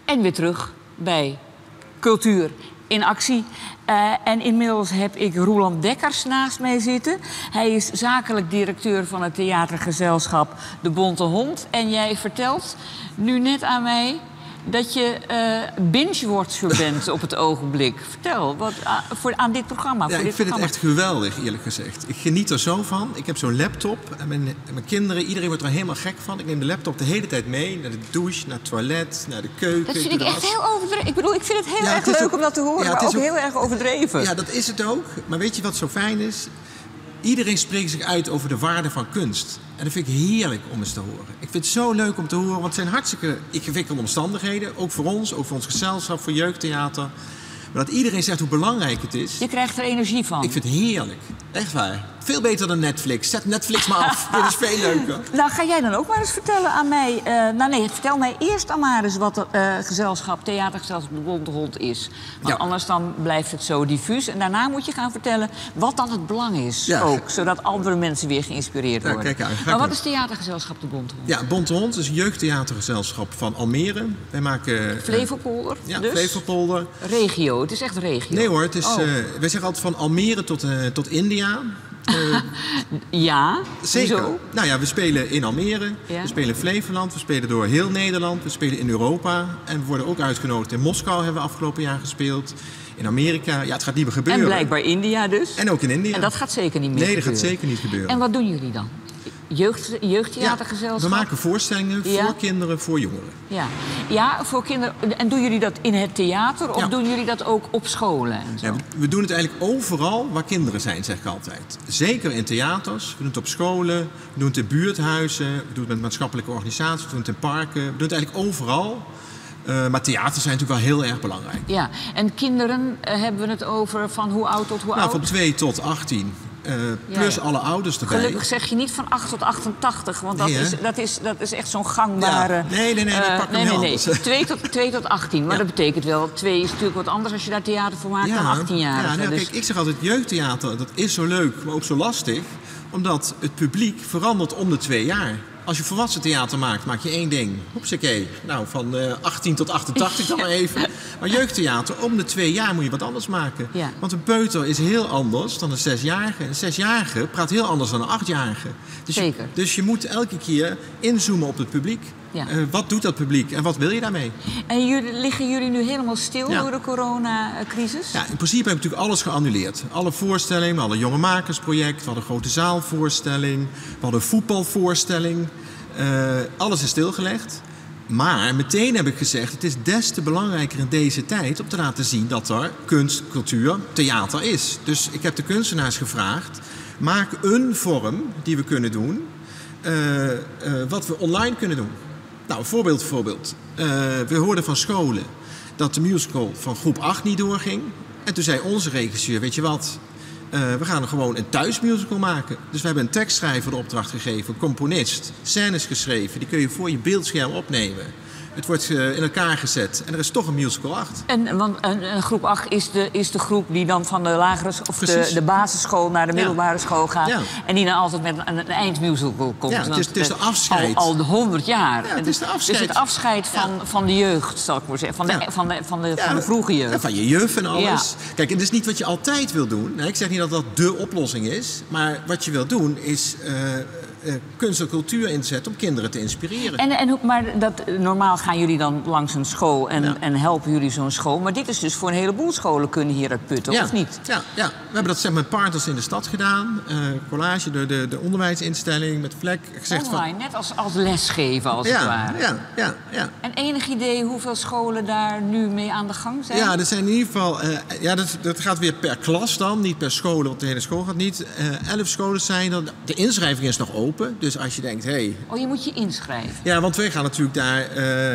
En weer terug bij Cultuur in Actie. En inmiddels heb ik Roeland Dekkers naast mij zitten. Hij is zakelijk directeur van het theatergezelschap De Bonte Hond. En jij vertelt nu net aan mij dat je binge-watcher bent op het ogenblik. Vertel, aan dit programma. Ja, ik vind het echt geweldig, eerlijk gezegd. Ik geniet er zo van. Ik heb zo'n laptop en mijn kinderen, iedereen wordt er helemaal gek van. Ik neem de laptop de hele tijd mee naar de douche, naar het toilet, naar de keuken. Dat vind ik echt heel overdreven. Ik bedoel, ik vind het heel erg leuk om dat te horen, maar ook heel erg overdreven. Ja, dat is het ook. Maar weet je wat zo fijn is? Iedereen spreekt zich uit over de waarde van kunst. En dat vind ik heerlijk om eens te horen. Ik vind het zo leuk om te horen, want het zijn hartstikke ingewikkelde omstandigheden. Ook voor ons gezelschap, voor jeugdtheater. Maar dat iedereen zegt hoe belangrijk het is. Je krijgt er energie van. Ik vind het heerlijk. Echt waar. Veel beter dan Netflix. Zet Netflix maar af. Dit is veel leuker. Nou, ga jij dan ook maar eens vertellen aan mij... vertel mij eerst dan maar eens wat theatergezelschap De Bonte Hond is. Want anders dan blijft het zo diffuus. En daarna moet je gaan vertellen wat dan het belang is ook. Zodat andere mensen weer geïnspireerd worden. Kijk uit, maar wat is theatergezelschap De Bonte Hond? Ja, Bonte Hond is een jeugdtheatergezelschap van Almere. Wij maken... Flevopolder? Ja, dus? Flevopolder. Regio, het is echt regio. Nee hoor, het is, wij zeggen altijd van Almere tot India. Ja, zeker. Zo. Nou ja, we spelen in Almere, we spelen in Flevoland, we spelen door heel Nederland, we spelen in Europa. En we worden ook uitgenodigd in Moskou, hebben we afgelopen jaar gespeeld. In Amerika, ja, het gaat niet meer gebeuren. En blijkbaar India dus. En ook in India. En dat gaat zeker niet meer gebeuren. Nee, dat gaat zeker niet gebeuren. En wat doen jullie dan? Jeugdtheatergezelschap? Ja, we maken voorstellingen voor kinderen, voor jongeren. Ja, voor kinderen. En doen jullie dat in het theater of doen jullie dat ook op scholen? En zo? Ja, we doen het eigenlijk overal waar kinderen zijn, zeg ik altijd. Zeker in theaters, we doen het op scholen, we doen het in buurthuizen, we doen het met maatschappelijke organisaties, we doen het in parken. We doen het eigenlijk overal. Maar theaters zijn natuurlijk wel heel erg belangrijk. Ja, en kinderen hebben we het over van hoe oud tot hoe oud? Van 2 tot 18. Plus alle ouders erbij. Gelukkig zeg je niet van 8 tot 88, want dat is echt zo'n gangbare... Ja. Nee, pak hem heel anders. 2 tot 18, maar dat betekent wel... 2 is natuurlijk wat anders als je daar theater voor maakt dan 18 jaar. Ja, kijk, ik zeg altijd, jeugdtheater, dat is zo leuk, maar ook zo lastig. Omdat het publiek verandert om de 2 jaar. Als je volwassen theater maakt, maak je één ding. Hopsakee. Nou, van 18 tot 88 dan maar even. Maar jeugdtheater, om de 2 jaar moet je wat anders maken. Ja. Want een peuter is heel anders dan een 6-jarige. Een 6-jarige praat heel anders dan een 8-jarige. Zeker. Dus je moet elke keer inzoomen op het publiek. Ja. Wat doet dat publiek en wat wil je daarmee? En liggen jullie nu helemaal stil door de coronacrisis? Ja, in principe heb ik natuurlijk alles geannuleerd. Alle voorstellingen, we hadden een jongemakers-project, we hadden een grote zaalvoorstelling, we hadden een voetbalvoorstelling. Alles is stilgelegd. Maar meteen heb ik gezegd, het is des te belangrijker in deze tijd om te laten zien dat er kunst, cultuur, theater is. Dus ik heb de kunstenaars gevraagd, maak een vorm die we kunnen doen, wat we online kunnen doen. Nou, een voorbeeld. We hoorden van scholen dat de musical van groep 8 niet doorging. En toen zei onze regisseur, weet je wat, we gaan er gewoon een thuismusical maken. Dus we hebben een tekstschrijver de opdracht gegeven, een componist, scènes geschreven. Die kun je voor je beeldscherm opnemen. Het wordt in elkaar gezet en er is toch een musical 8. Want een groep 8 is de groep die dan van de lagere of de basisschool naar de middelbare school gaat. Ja. En die dan altijd met een eindmusical komt. Ja, het is de afscheid. Al de 100 jaar. Ja, het is de afscheid. Dus het afscheid van de jeugd, zal ik maar zeggen. Van de vroege jeugd. Ja, van je juf en alles. Ja. Kijk, het is niet wat je altijd wil doen. Nee, ik zeg niet dat dat dé oplossing is. Maar wat je wil doen is kunst en cultuur inzetten om kinderen te inspireren. Maar normaal gaan jullie dan langs een school en helpen jullie zo'n school. Maar dit is dus voor een heleboel scholen kunnen hier uit putten, of niet? Ja, we hebben dat met partners in de stad gedaan. Collage, de onderwijsinstelling met Vlek. Gezegd online, net als lesgeven als het ware. Ja. En enig idee hoeveel scholen daar nu mee aan de gang zijn? Ja, er zijn in ieder geval... dat gaat weer per klas dan, niet per school, want de hele school gaat niet. 11 scholen zijn er. De inschrijving is nog open. Dus als je denkt, hey... Oh, je moet je inschrijven? Ja, want wij gaan natuurlijk daar...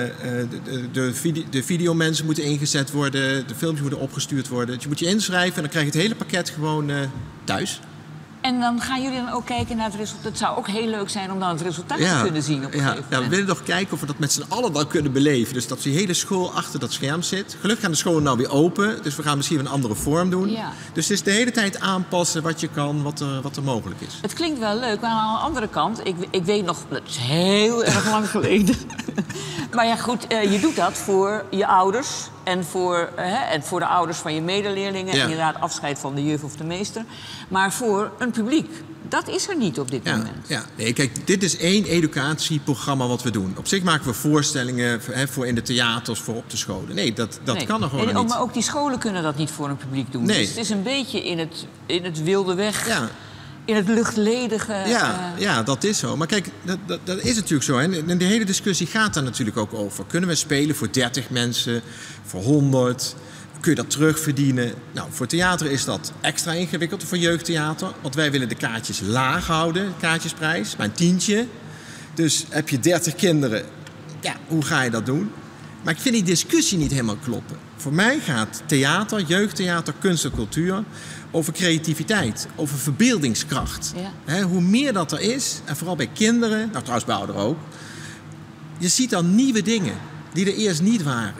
de videomensen moeten ingezet worden. De filmpjes moeten opgestuurd worden. Dus je moet je inschrijven en dan krijg je het hele pakket gewoon thuis. En dan gaan jullie dan ook kijken naar het resultaat. Het zou ook heel leuk zijn om dan het resultaat te kunnen zien op een gegeven moment. Ja, we willen nog kijken of we dat met z'n allen dan kunnen beleven. Dus dat die hele school achter dat scherm zit. Gelukkig gaan de scholen nou weer open. Dus we gaan misschien een andere vorm doen. Ja. Dus het is de hele tijd aanpassen wat je kan, wat er mogelijk is. Het klinkt wel leuk, maar aan de andere kant... Ik weet nog, het is heel erg lang geleden... Maar ja, goed, je doet dat voor je ouders en voor de ouders van je medeleerlingen. Ja. En inderdaad afscheid van de juf of de meester. Maar voor een publiek, dat is er niet op dit moment. Ja. Nee, kijk, dit is 1 educatieprogramma wat we doen. Op zich maken we voorstellingen voor in de theaters, voor op de scholen. Nee, dat kan er gewoon niet. Maar ook die scholen kunnen dat niet voor een publiek doen. Nee. Dus het is een beetje in het wilde weg... Ja. In het luchtledige... Ja, dat is zo. Maar kijk, dat is natuurlijk zo. Hè. En de hele discussie gaat daar natuurlijk ook over. Kunnen we spelen voor 30 mensen, voor 100? Kun je dat terugverdienen? Nou, voor theater is dat extra ingewikkeld, voor jeugdtheater. Want wij willen de kaartjes laag houden, kaartjesprijs, maar een tientje. Dus heb je 30 kinderen, ja, hoe ga je dat doen? Maar ik vind die discussie niet helemaal kloppen. Voor mij gaat theater, jeugdtheater, kunst en cultuur... over creativiteit, over verbeeldingskracht. Ja. Hoe meer dat er is, en vooral bij kinderen... nou, trouwens bij ouderen ook... je ziet dan nieuwe dingen die er eerst niet waren.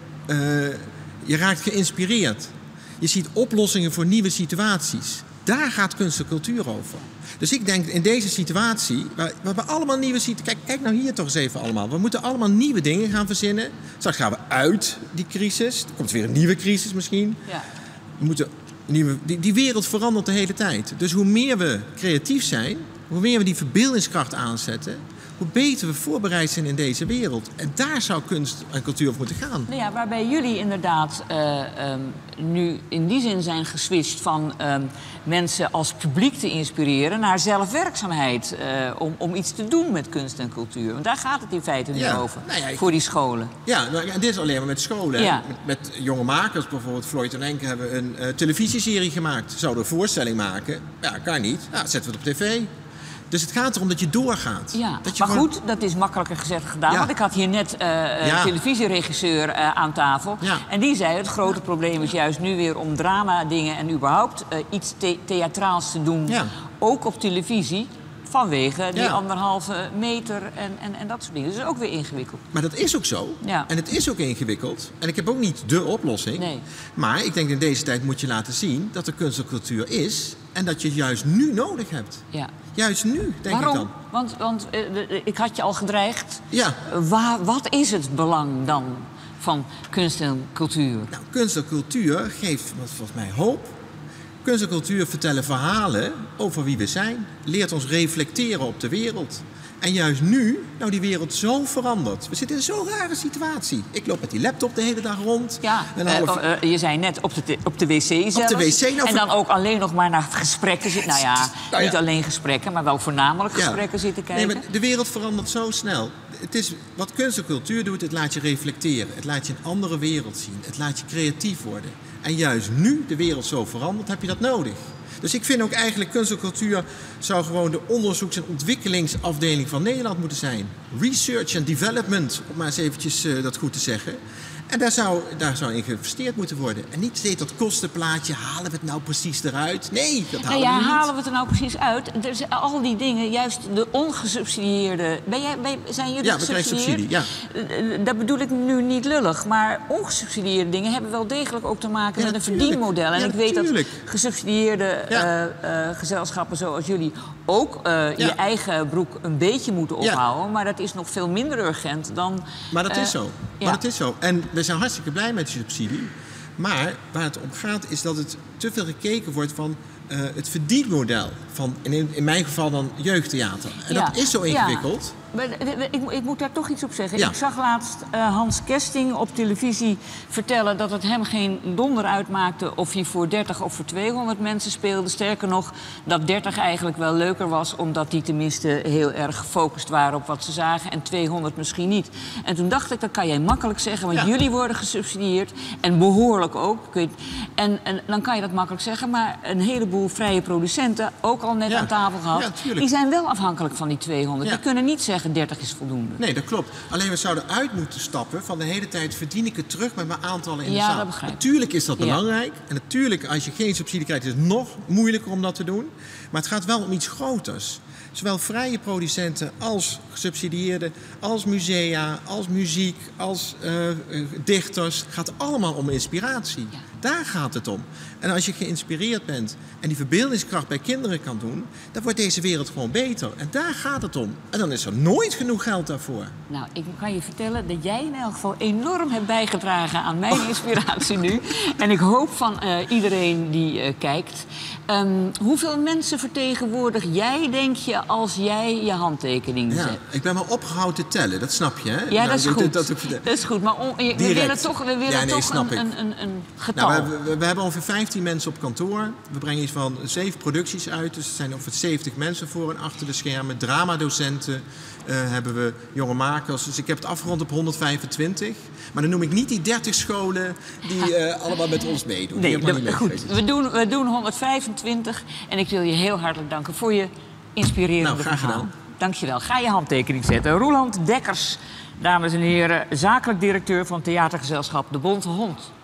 Je raakt geïnspireerd. Je ziet oplossingen voor nieuwe situaties. Daar gaat kunst en cultuur over. Dus ik denk in deze situatie, waar we allemaal nieuwe situaties... Kijk nou hier toch eens even allemaal. We moeten allemaal nieuwe dingen gaan verzinnen. Straks gaan we uit die crisis. Er komt weer een nieuwe crisis misschien. Ja. We moeten die wereld verandert de hele tijd. Dus hoe meer we creatief zijn, hoe meer we die verbeeldingskracht aanzetten... hoe beter we voorbereid zijn in deze wereld. En daar zou kunst en cultuur over moeten gaan. Nou ja, waarbij jullie inderdaad nu in die zin zijn geswitcht van mensen als publiek te inspireren naar zelfwerkzaamheid. Om iets te doen met kunst en cultuur. Want daar gaat het in feite nu over, voor die scholen. Ja, en dit is alleen maar met scholen. Ja. Met jonge makers, bijvoorbeeld Floyd en Enke hebben een televisieserie gemaakt. Zouden een voorstelling maken. Ja, kan niet. Nou, zetten we het op tv. Dus het gaat erom dat je doorgaat. Ja, maar goed, dat is makkelijker gezegd dan gedaan. Ja. Want ik had hier net televisieregisseur aan tafel. Ja. En die zei, het grote probleem is juist nu weer om drama-dingen... en überhaupt iets theatraals te doen, ook op televisie... vanwege die 1,5 meter en dat soort dingen. Dat is ook weer ingewikkeld. Maar dat is ook zo. Ja. En het is ook ingewikkeld. En ik heb ook niet dé oplossing. Nee. Maar ik denk in deze tijd moet je laten zien dat er kunst en cultuur is... en dat je het juist nu nodig hebt. Ja. Juist nu, denk ik dan. Want ik had je al gedreigd. Ja. Wat is het belang dan van kunst en cultuur? Nou, kunst en cultuur geeft volgens mij hoop. Kunst en cultuur vertellen verhalen over wie we zijn. Leert ons reflecteren op de wereld. En juist nu, nou die wereld zo verandert. We zitten in zo'n rare situatie. Ik loop met die laptop de hele dag rond. Ja, je zei net op de wc zelfs. Op de wc. Nou, en dan ook alleen nog maar naar gesprekken zitten. Nou ja, niet alleen gesprekken, maar wel voornamelijk gesprekken zitten kijken. Nee, maar de wereld verandert zo snel. Het is, wat kunst en cultuur doet, het laat je reflecteren. Het laat je een andere wereld zien. Het laat je creatief worden. En juist nu de wereld zo verandert, heb je dat nodig. Dus ik vind ook eigenlijk kunst en cultuur zou gewoon de onderzoeks- en ontwikkelingsafdeling van Nederland moeten zijn. Research and development, om maar eens eventjes dat goed te zeggen. En daar zou in geïnvesteerd moeten worden. En niet steeds dat kostenplaatje, halen we het nou precies eruit? Nee, dat halen we niet. Halen we het er nou precies uit? Dus al die dingen, juist de ongesubsidieerde... Zijn jullie we krijgen subsidie, ja. Dat bedoel ik nu niet lullig. Maar ongesubsidieerde dingen hebben wel degelijk ook te maken met een verdienmodel. En ik weet dat gesubsidieerde gezelschappen zoals jullie ook je eigen broek een beetje moeten ophouden. Maar dat is nog veel minder urgent dan... Maar dat is zo. Ja. Maar dat is zo. En we zijn hartstikke blij met die subsidie. Maar waar het om gaat is dat het te veel gekeken wordt van het verdienmodel van, in mijn geval dan, jeugdtheater. En dat is zo ingewikkeld. Maar ik moet daar toch iets op zeggen. Ja. Ik zag laatst Hans Kesting op televisie vertellen dat het hem geen donder uitmaakte of hij voor 30 of voor 200 mensen speelde. Sterker nog, dat 30 eigenlijk wel leuker was, omdat die tenminste heel erg gefocust waren op wat ze zagen en 200 misschien niet. En toen dacht ik, dat kan jij makkelijk zeggen, want jullie worden gesubsidieerd en behoorlijk ook. En dan kan je dat makkelijk zeggen, maar een heleboel vrije producenten, ook al net aan tafel gehad, die zijn wel afhankelijk van die 200. Die kunnen niet zeggen 30 is voldoende. Nee, dat klopt. Alleen we zouden uit moeten stappen van de hele tijd verdien ik het terug met mijn aantallen in de zaal. Dat begrijp ik. Natuurlijk is dat belangrijk. En natuurlijk, als je geen subsidie krijgt, is het nog moeilijker om dat te doen. Maar het gaat wel om iets groters. Zowel vrije producenten als gesubsidieerde, als musea, als muziek, als dichters. Het gaat allemaal om inspiratie. Ja. Daar gaat het om. En als je geïnspireerd bent en die verbeeldingskracht bij kinderen kan doen, dan wordt deze wereld gewoon beter. En daar gaat het om. En dan is er nooit genoeg geld daarvoor. Nou, ik kan je vertellen dat jij in elk geval enorm hebt bijgedragen aan mijn inspiratie nu. En ik hoop van iedereen die kijkt. Hoeveel mensen vertegenwoordig jij, denk je, als jij je handtekening zet? Ik ben maar opgehouden te tellen, dat snap je, hè? Ja, dat is goed. Dat is goed, maar we willen toch een getal. Nou, we hebben ongeveer 15 mensen op kantoor. We brengen iets van 7 producties uit. Dus er zijn ongeveer 70 mensen voor en achter de schermen. Dramadocenten hebben we, jonge makers. Dus ik heb het afgerond op 125. Maar dan noem ik niet die 30 scholen die allemaal met ons meedoen. Nee, goed. We doen 125. En ik wil je heel hartelijk danken voor je inspirerende graag verhaal. gedaan. Dankjewel. Ga je handtekening zetten. Roeland Dekkers, dames en heren, zakelijk directeur van theatergezelschap De Bonte Hond.